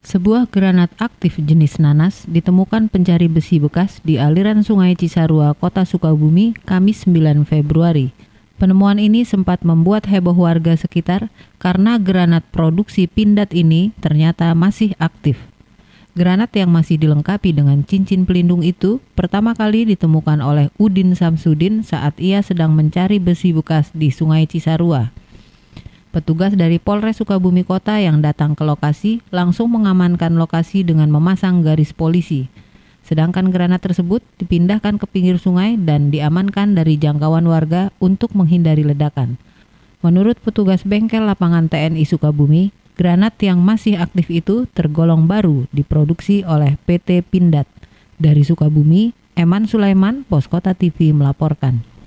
Sebuah granat aktif jenis nanas ditemukan pencari besi bekas di aliran Sungai Cisarua, Kota Sukabumi, Kamis 9 Februari. Penemuan ini sempat membuat heboh warga sekitar karena granat produksi Pindad ini ternyata masih aktif. Granat yang masih dilengkapi dengan cincin pelindung itu pertama kali ditemukan oleh Udin Samsudin saat ia sedang mencari besi bekas di Sungai Cisarua. Petugas dari Polres Sukabumi Kota yang datang ke lokasi langsung mengamankan lokasi dengan memasang garis polisi. Sedangkan granat tersebut dipindahkan ke pinggir sungai dan diamankan dari jangkauan warga untuk menghindari ledakan. Menurut petugas bengkel lapangan TNI Sukabumi, granat yang masih aktif itu tergolong baru diproduksi oleh PT Pindad. Dari Sukabumi, Eman Sulaiman, Pos Kota TV melaporkan.